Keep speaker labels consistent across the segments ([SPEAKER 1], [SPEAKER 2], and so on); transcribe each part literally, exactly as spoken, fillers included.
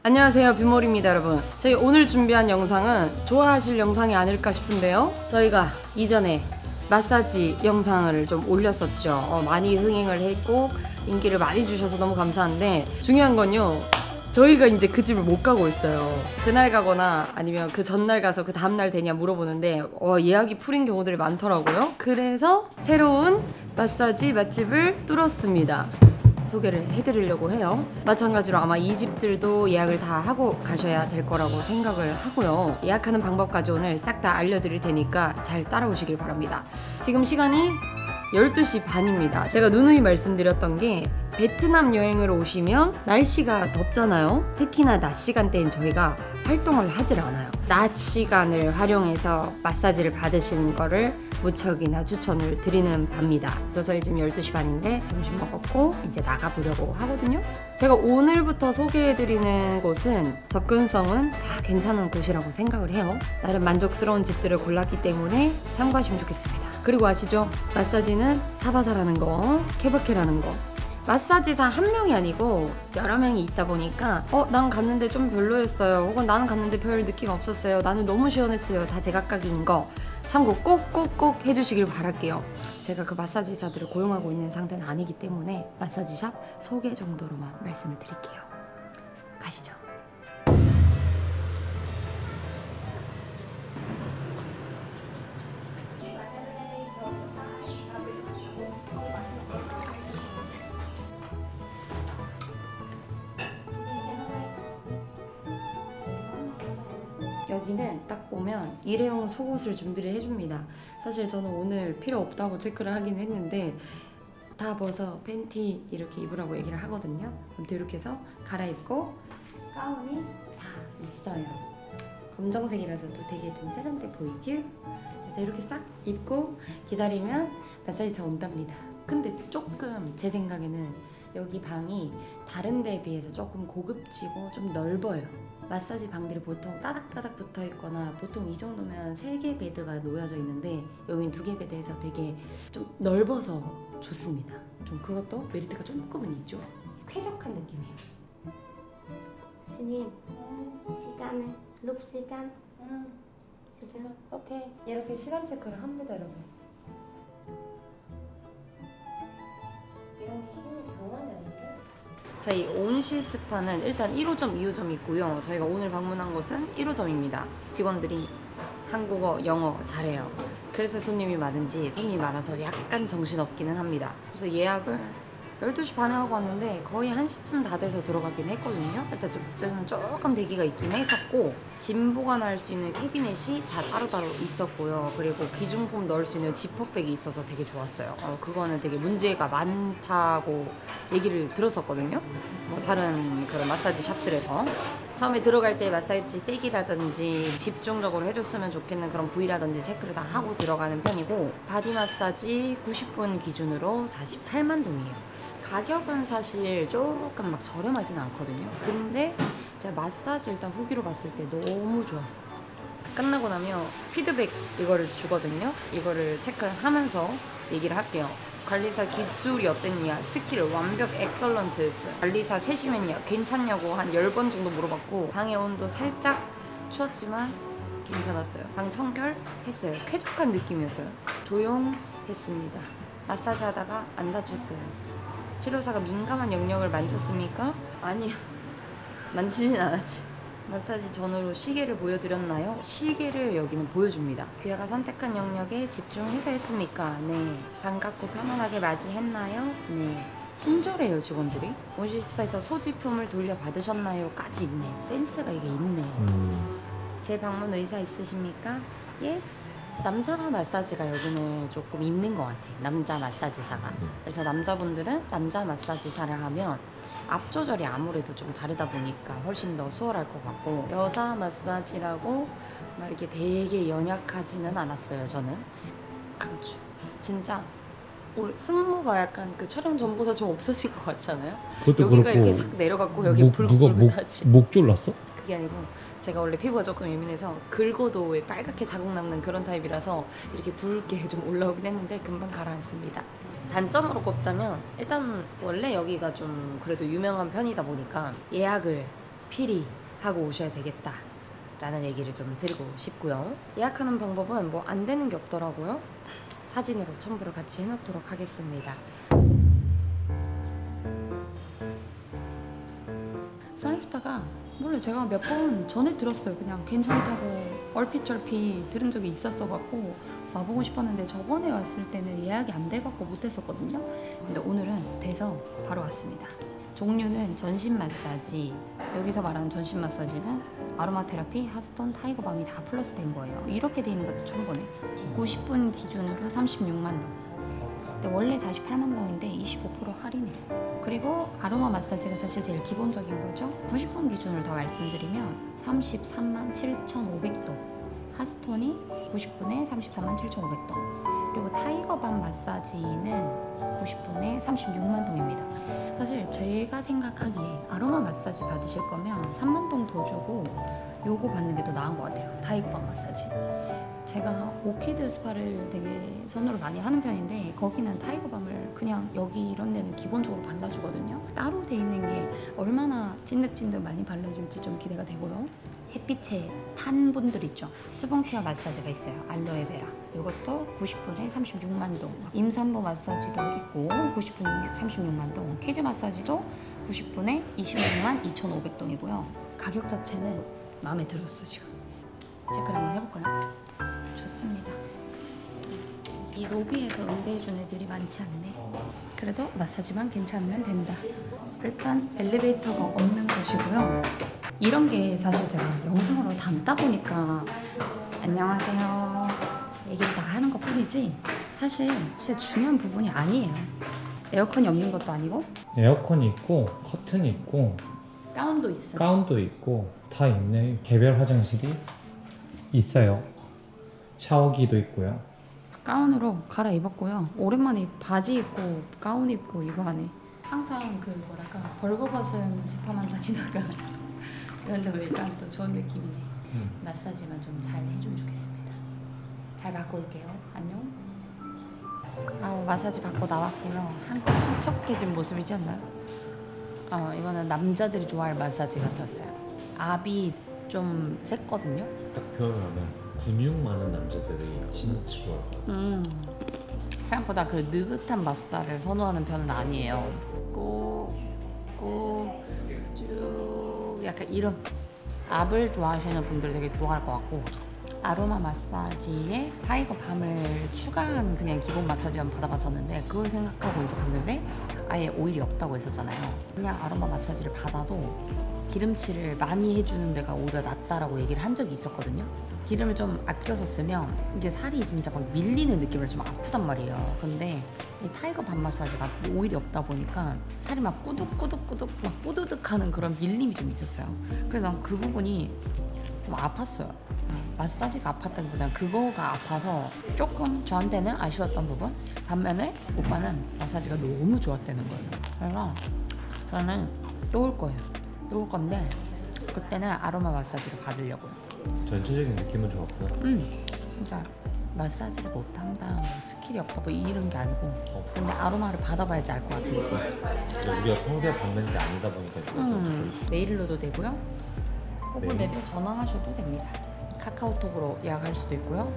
[SPEAKER 1] 안녕하세요, 뷰몰입니다. 여러분, 저희 오늘 준비한 영상은 좋아하실 영상이 아닐까 싶은데요, 저희가 이전에 마사지 영상을 좀 올렸었죠. 어, 많이 흥행을 했고 인기를 많이 주셔서 너무 감사한데, 중요한 건요, 저희가 이제 그 집을 못 가고 있어요. 그날 가거나 아니면 그 전날 가서 그 다음날 되냐 물어보는데 어, 예약이 풀인 경우들이 많더라고요. 그래서 새로운 마사지 맛집을 뚫었습니다. 소개를 해드리려고 해요. 마찬가지로 아마 이 집들도 예약을 다 하고 가셔야 될 거라고 생각을 하고요. 예약하는 방법까지 오늘 싹 다 알려드릴 테니까 잘 따라오시길 바랍니다. 지금 시간이 열두 시 반입니다. 제가 누누이 말씀드렸던 게, 베트남 여행을 오시면 날씨가 덥잖아요. 특히나 낮 시간대엔 저희가 활동을 하질 않아요. 낮 시간을 활용해서 마사지를 받으시는 거를 무척이나 추천을 드리는 바입니다. 그래서 저희 지금 열두 시 반인데 점심 먹었고 이제 나가보려고 하거든요. 제가 오늘부터 소개해드리는 곳은 접근성은 다 괜찮은 곳이라고 생각을 해요. 나름 만족스러운 집들을 골랐기 때문에 참고하시면 좋겠습니다. 그리고 아시죠? 마사지는 사바사라는 거, 케바케라는 거. 마사지사 한 명이 아니고 여러 명이 있다 보니까 어, 난 갔는데 좀 별로였어요, 혹은 나는 갔는데 별 느낌 없었어요, 나는 너무 시원했어요, 다 제각각인 거 참고 꼭꼭꼭 해주시길 바랄게요. 제가 그 마사지사들을 고용하고 있는 상태는 아니기 때문에 마사지샵 소개 정도로만 말씀을 드릴게요. 가시죠. 여기는 딱 오면 일회용 속옷을 준비를 해줍니다. 사실 저는 오늘 필요 없다고 체크를 하긴 했는데 다 벗어 팬티 이렇게 입으라고 얘기를 하거든요. 아무튼 이렇게 해서 갈아입고 가운이 다 있어요. 검정색이라서 또 되게 좀 세련돼 보이죠? 그래서 이렇게 싹 입고 기다리면 마사지사 온답니다. 근데 조금 제 생각에는 여기 방이 다른 데에 비해서 조금 고급지고 좀 넓어요. 마사지 방들이 보통 따닥따닥 붙어 있거나 보통 이 정도면 세 개 베드가 놓여져 있는데 여긴 두 개 베드에서 되게 좀 넓어서 좋습니다. 좀 그것도 메리트가 조금은 있죠. 쾌적한 느낌이에요.
[SPEAKER 2] 스님, 시간은 룹 시간.
[SPEAKER 1] 음, 시간. 오케이. 이렇게 시간 체크를 합니다, 여러분. 시간이 힘이 장난이 아닌데? 저희 온실 스파는 일단 일 호점, 이 호점 있고요. 저희가 오늘 방문한 곳은 일 호점입니다. 직원들이 한국어, 영어 잘해요. 그래서 손님이 많은지 손님이 많아서 약간 정신없기는 합니다. 그래서 예약을 열두 시 반에 하고 왔는데 거의 한 시쯤 다 돼서 들어가긴 했거든요. 일단 좀, 좀 조금 대기가 있긴 했었고, 짐 보관할 수 있는 캐비넷이 다 따로따로 있었고요. 그리고 귀중품 넣을 수 있는 지퍼백이 있어서 되게 좋았어요. 어, 그거는 되게 문제가 많다고 얘기를 들었었거든요. 뭐 다른 그런 마사지 샵들에서 처음에 들어갈 때 마사지 세기라든지 집중적으로 해줬으면 좋겠는 그런 부위라든지 체크를 다 하고 들어가는 편이고, 바디 마사지 구십 분 기준으로 사십팔만 동이에요. 가격은 사실 조금 막 저렴하진 않거든요. 근데 제가 마사지 일단 후기로 봤을 때 너무 좋았어요. 끝나고 나면 피드백 이거를 주거든요. 이거를 체크를 하면서 얘기를 할게요. 관리사 기술이 어땠냐, 스킬 완벽 엑설런트, 관리사 셋이면요 괜찮냐고 한 열 번 정도 물어봤고, 방의 온도 살짝 추웠지만 괜찮았어요. 방 청결했어요. 쾌적한 느낌이었어요. 조용했습니다. 마사지 하다가 안 다쳤어요. 치료사가 민감한 영역을 만졌습니까? 아니요, 만지진 않았지. 마사지 전후로 시계를 보여드렸나요? 시계를 여기는 보여줍니다. 귀하가 선택한 영역에 집중해서 했습니까? 네. 반갑고 편안하게 맞이했나요? 네. 친절해요, 직원들이. 온실 스파에서 소지품을 돌려받으셨나요? 까지 있네. 센스가 이게 있네. 음. 제 방문 의사 있으십니까? 예스. 남자가 마사지가 여기는 조금 있는 것 같아요. 남자 마사지사가. 그래서 남자분들은 남자 마사지사를 하면 앞 조절이 아무래도 좀 다르다 보니까 훨씬 더 수월할 것 같고, 여자 마사지라고 막 이렇게 되게 연약하지는 않았어요. 저는 강추. 진짜 승모가 약간 그 촬영 전보다 좀 없어진 것 같잖아요. 여기가 이렇게 싹 내려갔고 여기 붉은하지.
[SPEAKER 3] 목 졸랐어?
[SPEAKER 1] 그게 아니고 제가 원래 피부가 조금 예민해서 긁어도 왜 빨갛게 자국 남는 그런 타입이라서 이렇게 붉게 좀 올라오긴 했는데 금방 가라앉습니다. 단점으로 꼽자면 일단 원래 여기가 좀 그래도 유명한 편이다 보니까 예약을 필히 하고 오셔야 되겠다 라는 얘기를 좀 드리고 싶고요. 예약하는 방법은 뭐 안 되는 게 없더라고요. 사진으로 첨부를 같이 해놓도록 하겠습니다. 스완스파가 몰라, 제가 몇 번 전에 들었어요. 그냥 괜찮다고 얼핏절핏 들은 적이 있었어 갖고 와보고 싶었는데 저번에 왔을 때는 예약이 안 돼갖고 못했었거든요. 근데 오늘은 돼서 바로 왔습니다. 종류는 전신 마사지, 여기서 말하는 전신 마사지는 아로마 테라피, 핫스톤, 타이거밤이 다 플러스 된 거예요. 이렇게 돼 있는 것도 처음 보네. 구십 분 기준으로 삼십육만 동. 근데 원래 사십팔만 동인데 이십오 퍼센트 할인을. 그리고 아로마 마사지가 사실 제일 기본적인 거죠. 구십 분 기준으로 더 말씀드리면 삼십삼만 칠천오백 동. 핫스톤이 구십 분에 삼십삼만 칠천오백 동. 그리고 타이거밤 마사지는 구십 분에 삼십육만 동입니다. 사실 제가 생각하기에 아로마 마사지 받으실 거면 삼만 동 더 주고 요거 받는 게 더 나은 것 같아요. 타이거밤 마사지. 제가 오키드 스파를 되게 선호를 많이 하는 편인데 거기는 타이거밤을 그냥 여기 이런 데는 기본적으로 발라주거든요. 따로 돼 있는 게 얼마나 찐득찐득 많이 발라줄지 좀 기대가 되고요. 햇빛에 탄 분들 있죠. 수분 케어 마사지가 있어요. 알로에베라. 이것도 구십 분에 삼십육만 동. 임산부 마사지도 있고 구십 분 삼십육만 동. 키즈 마사지도 구십 분에 이십육만 이천오백 동이고요. 가격 자체는 마음에 들었어 지금. 체크를 한번 해볼까요? 좋습니다. 이 로비에서 응대해준 애들이 많지 않네. 그래도 마사지만 괜찮으면 된다. 일단 엘리베이터가 없는 곳이고요. 이런 게 사실 제가 영상으로 담다 보니까 안녕하세요 얘기를 다 하는 것 뿐이지 사실 진짜 중요한 부분이 아니에요. 에어컨이 없는 것도 아니고
[SPEAKER 3] 에어컨이 있고 커튼이 있고
[SPEAKER 1] 가운도 있어요.
[SPEAKER 3] 가운도 있고 다 있네. 개별 화장실이 있어요. 샤워기도 있고요.
[SPEAKER 1] 가운으로 갈아입었고요. 오랜만에 바지 입고 가운 입고 이거 하네. 항상 그 뭐랄까 벌거벗은 스파만 다니다가 이런 데 오니까 또 좋은 느낌이네.
[SPEAKER 3] 음.
[SPEAKER 1] 마사지만 좀 잘 해주면 좋겠습니다. 잘 받고 올게요. 안녕. 아, 마사지 받고 나왔고요. 한껏 수척해진 모습이지 않나요? 어, 이거는 남자들이 좋아할 마사지 같았어요. 압이 좀 셌거든요.
[SPEAKER 3] 딱 표현하면 근육 많은 남자들이 진짜 좋아할 것 같아요.
[SPEAKER 1] 음, 생각보다 그 느긋한 마사지를 선호하는 편은 아니에요. 꼭꼭쭉 약간 이런 압을 좋아하시는 분들 되게 좋아할 것 같고 아로마 마사지에 타이거 밤을 추가한 그냥 기본 마사지만 받아봤었는데 그걸 생각하고 이제 갔는데 아예 오일이 없다고 했었잖아요. 그냥 아로마 마사지를 받아도 기름칠을 많이 해주는 데가 오히려 낫다라고 얘기를 한 적이 있었거든요. 기름을 좀 아껴서 쓰면 이게 살이 진짜 막 밀리는 느낌으로 좀 아프단 말이에요. 근데 이 타이거 밤 마사지가 오일이 없다 보니까 살이 막 꾸덕꾸덕꾸덕 막 뽀드득하는 그런 밀림이 좀 있었어요. 그래서 난 그 부분이 좀 아팠어요. 마사지가 아팠다기보다는 그거가 아파서 조금 저한테는 아쉬웠던 부분. 반면에 오빠는 마사지가 너무 좋았다는 거예요. 그래서 저는 또 올 거예요. 또 올 건데 그때는 아로마 마사지를 받으려고요.
[SPEAKER 3] 전체적인 느낌은 좋았고
[SPEAKER 1] 음, 그러니까 마사지를 못한다, 뭐 스킬이 없다 뭐 이런 게 아니고 근데 아로마를 받아봐야지 알 것 같은 느낌.
[SPEAKER 3] 우리가 평소에 받는 게 아니다 보니까
[SPEAKER 1] 음, 메일로도 되고요.
[SPEAKER 3] 메일?
[SPEAKER 1] 혹은 앱에 전화하셔도 됩니다. 카카오톡으로 예약할 수도 있고요.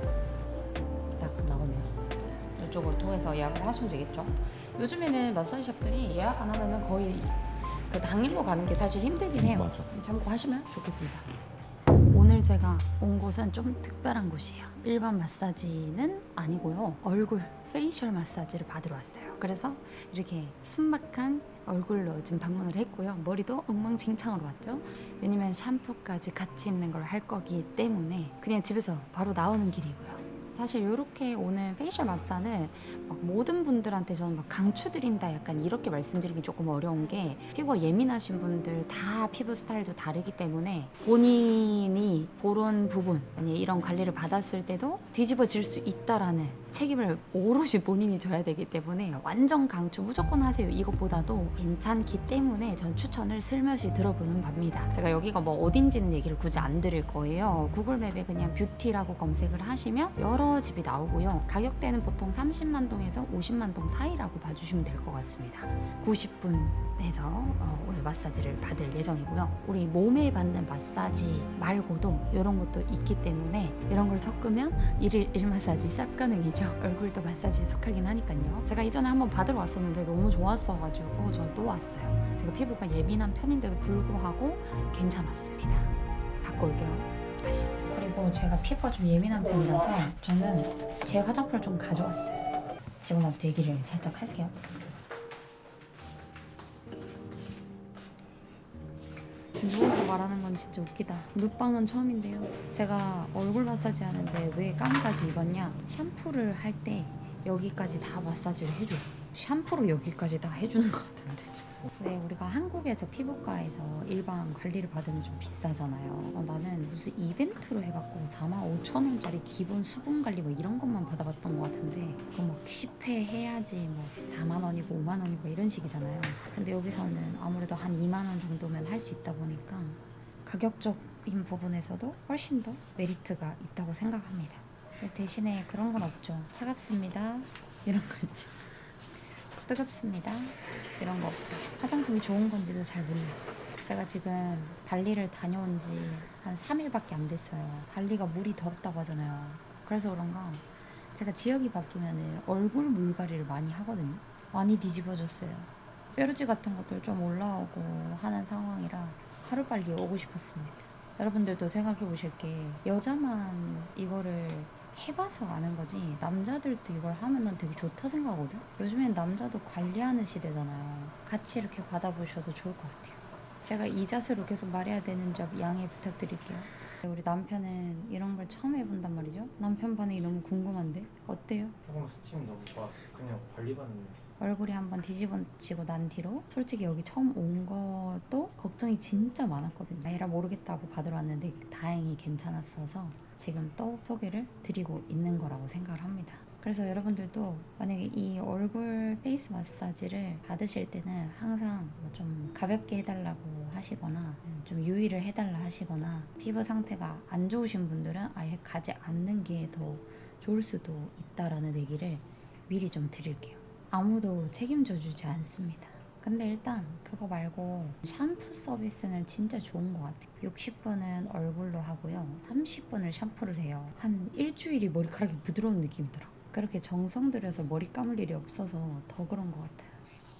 [SPEAKER 1] 딱 나오네요. 이쪽을 통해서 예약을 하시면 되겠죠. 요즘에는 마사지샵들이 예약 안 하면은 거의 그 당일로 가는 게 사실 힘들긴 해요.
[SPEAKER 3] 맞아.
[SPEAKER 1] 참고하시면 좋겠습니다. 오늘 제가 온 곳은 좀 특별한 곳이에요. 일반 마사지는 아니고요. 얼굴 페이셜 마사지를 받으러 왔어요. 그래서 이렇게 순박한 얼굴로 지금 방문을 했고요. 머리도 엉망진창으로 왔죠. 왜냐면 샴푸까지 같이 있는 걸 할 거기 때문에 그냥 집에서 바로 나오는 길이고요. 사실 이렇게 오는 페이셜 마사는 막 모든 분들한테 저는 막 강추드린다 약간 이렇게 말씀드리기 조금 어려운 게 피부가 예민하신 분들 다 피부 스타일도 다르기 때문에 본인이 그런 부분 만약에 이런 관리를 받았을 때도 뒤집어질 수 있다라는 책임을 오롯이 본인이 져야 되기 때문에 완전 강추 무조건 하세요. 이것보다도 괜찮기 때문에 전 추천을 슬며시 들어보는 바입니다. 제가 여기가 뭐 어딘지는 얘기를 굳이 안 드릴 거예요. 구글 맵에 그냥 뷰티라고 검색을 하시면 여러 멤버십이 나오고요. 가격대는 보통 삼십만 동에서 오십만 동 사이라고 봐주시면 될 것 같습니다. 구십 분 해서 어, 오늘 마사지를 받을 예정이고요. 우리 몸에 받는 마사지 말고도 이런 것도 있기 때문에 이런 걸 섞으면 일일 일 마사지 쌉 가능이죠. 얼굴도 마사지에 속하긴 하니까요. 제가 이전에 한번 받으러 왔었는데 너무 좋았어가지고 전 또 왔어요. 제가 피부가 예민한 편인데도 불구하고 괜찮았습니다. 받고 올게요. 가시죠. 그리고 제가 피부가 좀 예민한 편이라서 저는 제 화장품을 좀 가져왔어요. 직원한테 대기를 살짝 할게요. 누워서 말하는 건 진짜 웃기다. 눕방은 처음인데요. 제가 얼굴 마사지 하는데 왜 까미까지 입었냐? 샴푸를 할 때 여기까지 다 마사지를 해줘요. 샴푸로 여기까지 다 해주는 것 같은데. 왜 우리가 한국에서 피부과에서 일반 관리를 받으면 좀 비싸잖아요. 어, 나는 무슨 이벤트로 해갖고 사만 오천 원짜리 기본 수분 관리 뭐 이런 것만 받아봤던 것 같은데 그거 막 십 회 해야지 뭐 사만 원이고 오만 원이고 이런 식이잖아요. 근데 여기서는 아무래도 한 이만 원 정도면 할 수 있다 보니까 가격적인 부분에서도 훨씬 더 메리트가 있다고 생각합니다. 근데 대신에 그런 건 없죠. 차갑습니다 이런 거 있지. 뜨겁습니다 이런 거 없어요. 화장품이 좋은 건지도 잘 몰라요. 제가 지금 발리를 다녀온 지 한 삼 일밖에 안 됐어요. 발리가 물이 더럽다고 하잖아요. 그래서 그런가 제가 지역이 바뀌면 얼굴 물갈이를 많이 하거든요. 많이 뒤집어졌어요. 뾰루지 같은 것들 좀 올라오고 하는 상황이라 하루빨리 오고 싶었습니다. 여러분들도 생각해 보실 게 여자만 이거를 해봐서 아는 거지 남자들도 이걸 하면은 되게 좋다 생각하거든. 요즘엔 남자도 관리하는 시대잖아요. 같이 이렇게 받아보셔도 좋을 것 같아요. 제가 이 자세로 계속 말해야 되는 점 양해 부탁드릴게요. 우리 남편은 이런 걸 처음 해본단 말이죠. 남편 반응이 너무 궁금한데 어때요?
[SPEAKER 4] 조금 스팀 너무 좋았어. 그냥 관리받는
[SPEAKER 1] 얼굴이 한번 뒤집어지고 난 뒤로 솔직히 여기 처음 온 것도 걱정이 진짜 많았거든요. 에라 모르겠다고 받으러 왔는데 다행히 괜찮았어서 지금 또 소개를 드리고 있는 거라고 생각을 합니다. 그래서 여러분들도 만약에 이 얼굴 페이스 마사지를 받으실 때는 항상 뭐 좀 가볍게 해달라고 하시거나 좀 유의를 해달라 하시거나 피부 상태가 안 좋으신 분들은 아예 가지 않는 게 더 좋을 수도 있다라는 얘기를 미리 좀 드릴게요. 아무도 책임져 주지 않습니다. 근데 일단 그거 말고 샴푸 서비스는 진짜 좋은 것 같아요. 육십 분은 얼굴로 하고요. 삼십 분을 샴푸를 해요. 한 일주일이 머리카락이 부드러운 느낌이 들어. 그렇게 정성 들여서 머리 감을 일이 없어서 더 그런 것 같아요.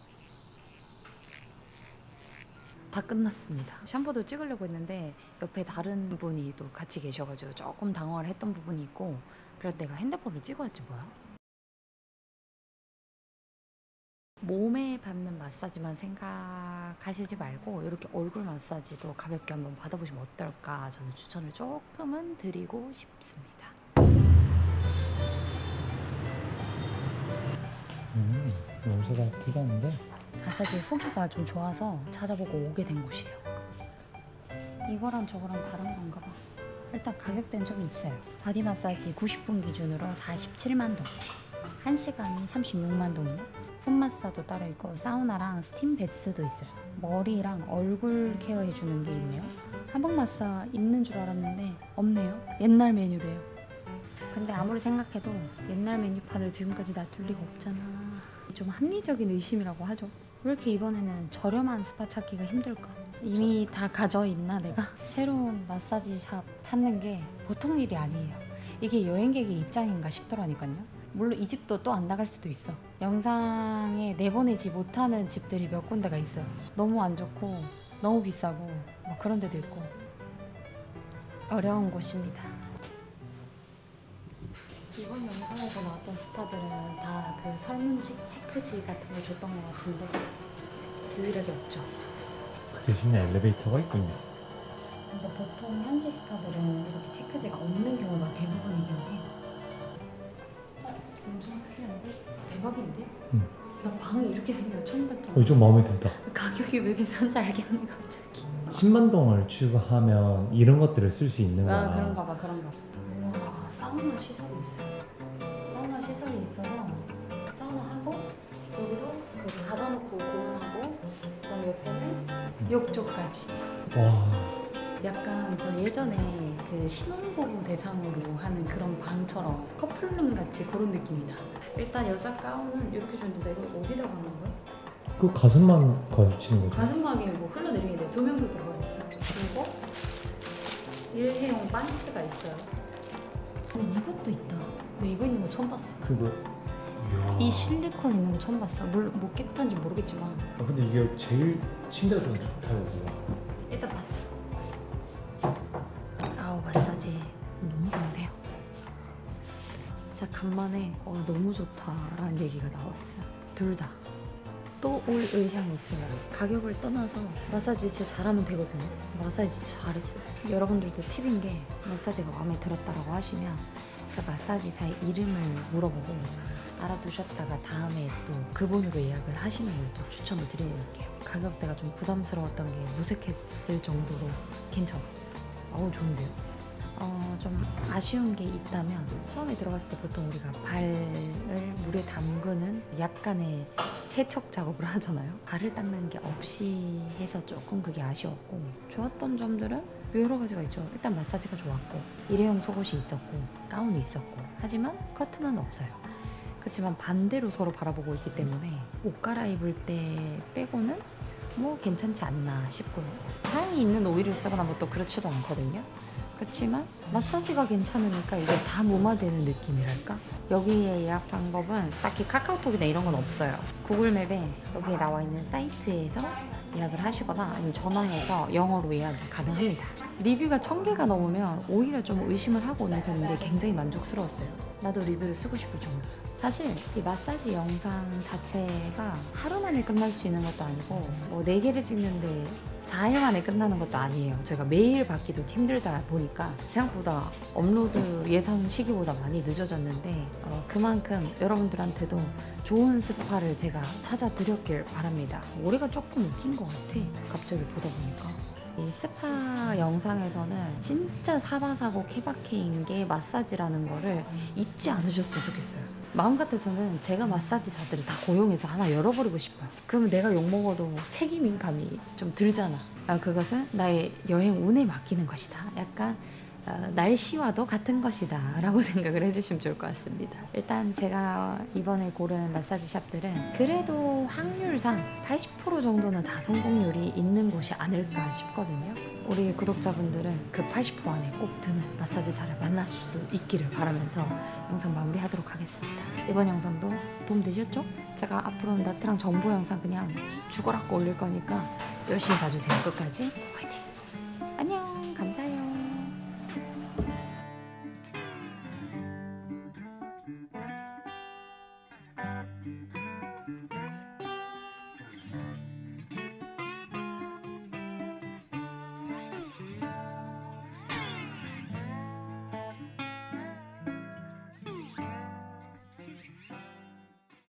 [SPEAKER 1] 다 끝났습니다. 샴푸도 찍으려고 했는데 옆에 다른 분이 또 같이 계셔가지고 조금 당황을 했던 부분이 있고 그래서 내가 핸드폰을 찍어야지 뭐야. 몸에 받는 마사지만 생각하시지 말고 이렇게 얼굴 마사지도 가볍게 한번 받아보시면 어떨까 저는 추천을 조금은 드리고 싶습니다.
[SPEAKER 3] 음, 냄새가 들어는데
[SPEAKER 1] 마사지 후기가 좀 좋아서 찾아보고 오게 된 곳이에요. 이거랑 저거랑 다른 건가 봐. 일단 가격대는 좀 있어요. 바디 마사지 구십 분 기준으로 사십칠만 동, 한 시간이 삼십육만 동이네. 폼 마사도 따로 있고 사우나랑 스팀 베스도 있어요. 머리랑 얼굴 케어해주는 게 있네요. 한복 마사 있는 줄 알았는데 없네요. 옛날 메뉴래요. 근데 아무리 생각해도 옛날 메뉴판을 지금까지 놔둘 리가 없잖아. 좀 합리적인 의심이라고 하죠. 왜 이렇게 이번에는 저렴한 스파 찾기가 힘들까? 이미 다 가져 있나 내가? 새로운 마사지 샵 찾는 게 보통 일이 아니에요. 이게 여행객의 입장인가 싶더라니까요. 물론 이 집도 또 안 나갈 수도 있어. 영상에 내보내지 못하는 집들이 몇 군데가 있어요. 너무 안 좋고 너무 비싸고 뭐 그런 데도 있고 어려운 곳입니다. 이번 영상에서 나왔던 스파들은 다 그 설문지, 체크지 같은 걸 줬던 것 같은데 유일하게 없죠.
[SPEAKER 3] 그 대신에 엘리베이터가 있군요.
[SPEAKER 1] 근데 보통 현지 스파들은 이렇게 체크지가 없는 경우가 대부분이긴 해. 어? 엄청 특이한데? 대박인데?
[SPEAKER 3] 응.
[SPEAKER 1] 나 방이 이렇게 생겨 처음 봤잖아.
[SPEAKER 3] 어, 좀 마음에 든다.
[SPEAKER 1] 가격이 왜 비싼지 알겠네 갑자기.
[SPEAKER 3] 십만 동을 추가하면 이런 것들을 쓸 수 있는 거야.
[SPEAKER 1] 아 그런가 봐 그런가 봐. 와 사우나 시설이 있어요. 사우나 시설이 있어서 사우나 하고 여기도 그 닫아놓고 공원하고 그다음 옆에는 욕조까지.
[SPEAKER 3] 와.
[SPEAKER 1] 약간 약간 저 예전에 그 신혼부부 대상으로 하는 그런 방처럼 커플룸 같이 그런 느낌이다. 일단 여자 가운은 이렇게 주는데 이거 어디다가 하는 거야?
[SPEAKER 3] 그 가슴만 걸치는 거죠?
[SPEAKER 1] 가슴막에 뭐 흘러내리게 두 명도 들어가 있어요. 그리고 일회용 반스가 있어요. 어, 이것도 있다. 근데 이거 있는 거 처음 봤어.
[SPEAKER 3] 그거 이야.
[SPEAKER 1] 이 실리콘 있는 거 처음 봤어. 물론 뭐 깨끗한지 모르겠지만
[SPEAKER 3] 아, 근데 이게 제일 침대가 좀 좋다 여기가.
[SPEAKER 1] 일단 봤죠. 아우 마사지 너무 좋은데요. 진짜 간만에 어, 너무 좋다라는 얘기가 나왔어요. 둘 다. 또 올 의향이 있어요. 가격을 떠나서 마사지 진짜 잘하면 되거든요. 마사지 진짜 잘했어요. 여러분들도 팁인 게 마사지가 마음에 들었다라고 하시면 그 마사지사의 이름을 물어보고 알아두셨다가 다음에 또 그분으로 예약을 하시는 걸 또 추천을 드릴게요. 가격대가 좀 부담스러웠던 게 무색했을 정도로 괜찮았어요. 어우 좋은데요. 어, 좀 아쉬운 게 있다면 처음에 들어갔을 때 보통 우리가 발을 물에 담그는 약간의 세척 작업을 하잖아요. 발을 닦는 게 없이 해서 조금 그게 아쉬웠고 좋았던 점들은 여러 가지가 있죠. 일단 마사지가 좋았고 일회용 속옷이 있었고 가운이 있었고 하지만 커튼은 없어요. 그렇지만 반대로 서로 바라보고 있기 때문에 옷 갈아입을 때 빼고는 뭐 괜찮지 않나 싶고요. 향이 있는 오일을 쓰거나 뭐 또 그렇지도 않거든요. 그렇지만 마사지가 괜찮으니까 이게 다 무마되는 느낌이랄까? 여기의 예약 방법은 딱히 카카오톡이나 이런 건 없어요. 구글맵에 여기에 나와 있는 사이트에서 예약을 하시거나 아니면 전화해서 영어로 예약이 가능합니다. 리뷰가 천 개가 넘으면 오히려 좀 의심을 하고 오는 편인데 굉장히 만족스러웠어요. 나도 리뷰를 쓰고 싶을 정도. 사실 이 마사지 영상 자체가 하루 만에 끝날 수 있는 것도 아니고 뭐 네 개를 찍는데 사 일 만에 끝나는 것도 아니에요. 저희가 매일 받기도 힘들다 보니까 생각보다 업로드 예상 시기보다 많이 늦어졌는데 어, 그만큼 여러분들한테도 좋은 스파를 제가 찾아드렸길 바랍니다. 올해가 조금 웃긴 것 같아. 갑자기 보다 보니까. 이 스파 영상에서는 진짜 사바사고 케바케인 게 마사지라는 거를 잊지 않으셨으면 좋겠어요. 마음 같아서는 제가 마사지사들을 다 고용해서 하나 열어버리고 싶어요. 그러면 내가 욕먹어도 책임인 감이 좀 들잖아. 아, 그것은 나의 여행 운에 맡기는 것이다. 약간 어, 날씨와도 같은 것이다 라고 생각을 해주시면 좋을 것 같습니다. 일단 제가 이번에 고른 마사지 샵들은 그래도 확률상 팔십 퍼센트 정도는 다 성공률이 있는 곳이 아닐까 싶거든요. 우리 구독자분들은 그 팔십 퍼센트 안에 꼭 드는 마사지사를 만날 수 있기를 바라면서 영상 마무리하도록 하겠습니다. 이번 영상도 도움되셨죠? 제가 앞으로는 나트랑 정보 영상 그냥 죽어라고 올릴 거니까 열심히 봐주세요. 끝까지 화이팅!